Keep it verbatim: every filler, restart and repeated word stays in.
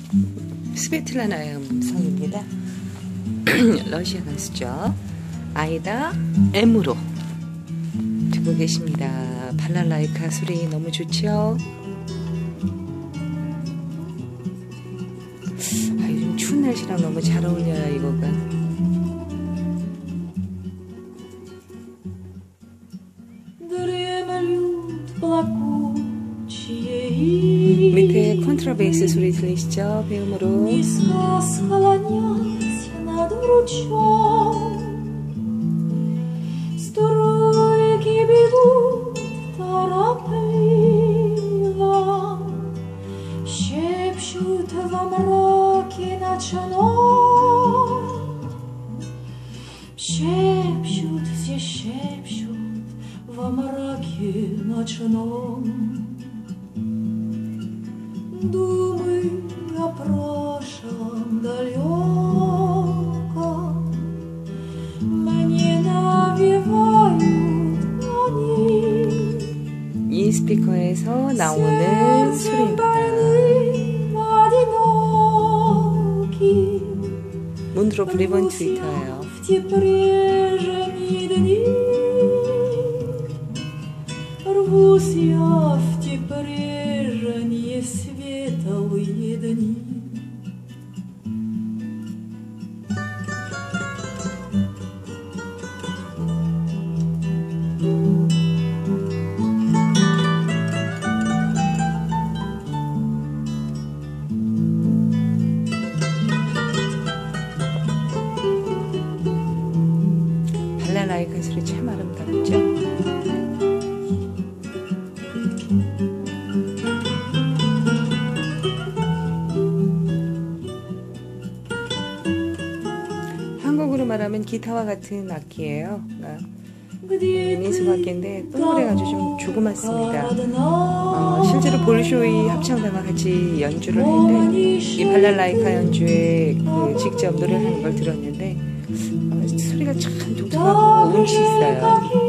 스베틀라나의 음성입니다. 러시아 가수죠. 아이다 M으로 듣고 계십니다. 발랄라이카 소리 너무 좋죠? 아, 요즘 추운 날씨랑 너무 잘 어울려요, 이거가. 밑에 컨트라베이스 소리 들리시죠? 배음으로. Шепчут, все шепчут во мраке ночном. Думы о прошлом далеком мне навевают они. 이 스피커에서 나오는 소리입니다. 문드로 브리본 트위터예요. Те прежние дни рвусь я в те прежние светлые дни. 발랄라이카 소리 참 아름답죠? 한국으로 말하면 기타와 같은 악기예요. 민속악기인데 동그래가 아주 좀 조그맣습니다. 어, 실제로 볼쇼이 합창단과 같이 연주를 했는데 이 발랄라이카 연주에 그 직접 노래를 하는 걸 들었는데 어, 소리가 참 독특하고 운치 있어요.